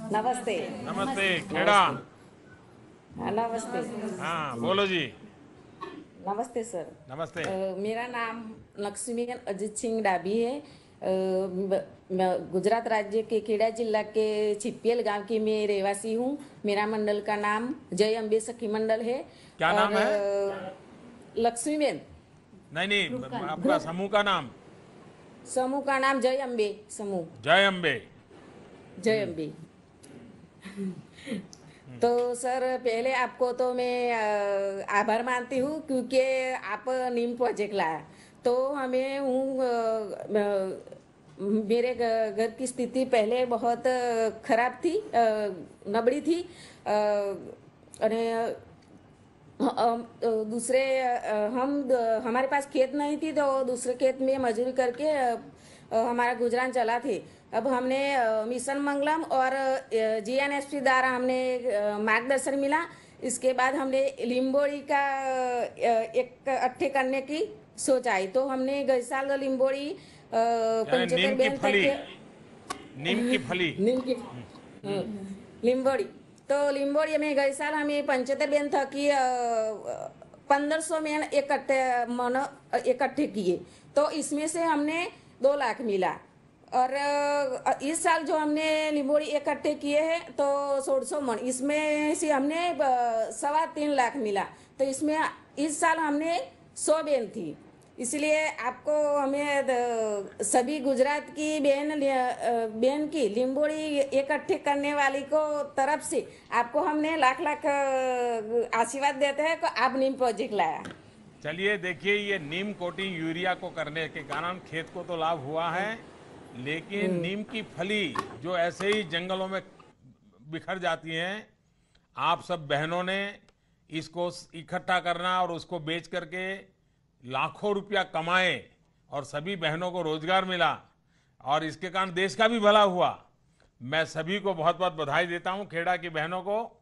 नमस्ते। नमस्ते खेड़ा। हाँ, नमस्ते। हाँ बोलो जी। नमस्ते सर। नमस्ते। मेरा नाम लक्ष्मीबेन अजीत सिंह डाबी है। मैं गुजरात राज्य के खेड़ा जिला के छिपियल गांव की मैं रहवासी हूँ। मेरा मंडल का नाम जय अम्बे सखी मंडल है। क्या और नाम है? लक्ष्मीबेन। नहीं नहीं, आपका ग्रुप समूह का नाम? समूह का नाम जय अम्बे समूह। जय अम्बे। जय अम्बे। तो सर पहले आपको तो मैं आभार मानती हूँ क्योंकि आप नीम प्रोजेक्ट लाया। तो हमें मेरे घर की स्थिति पहले बहुत खराब थी, नबड़ी थी। अरे दूसरे हमारे पास खेत नहीं थी तो दूसरे खेत में मजदूरी करके हमारा गुजरान चला थे। अब हमने मिशन मंगलम और जीएनएसपी द्वारा हमने मार्गदर्शन मिला। इसके बाद हमने लिम्बोड़ी का एक अट्ठे करने की सोच आई। तो हमने गई साल लिम्बोड़ी यानी 75 नीम की बेन तक फली। के नीम की फली। नीम की लिम्बोड़ी। तो लिम्बोड़ी में गए साल हमें 75 बेन था कि 1500 में इकट्ठे मन इकट्ठे किए। तो इसमें से हमने 2 लाख मिला। और इस साल जो हमने लिम्बोड़ी इकट्ठे किए हैं तो 1600 मन, इसमें से हमने 3.25 लाख मिला। तो इसमें इस साल हमने 100 बेन थी। इसलिए आपको हमें सभी गुजरात की बहन की लिम्बोड़ी इकट्ठे करने वाली को तरफ से आपको हमने लाख लाख आशीर्वाद देते हैं कि आप नीम प्रोजेक्ट लाया। चलिए देखिए, ये नीम कोटिंग यूरिया को करने के कारण खेत को तो लाभ हुआ है, लेकिन नीम की फली जो ऐसे ही जंगलों में बिखर जाती हैं, आप सब बहनों ने इसको इकट्ठा करना और उसको बेच करके लाखों रुपया कमाए और सभी बहनों को रोजगार मिला और इसके कारण देश का भी भला हुआ। मैं सभी को बहुत बहुत बधाई देता हूं, खेड़ा की बहनों को।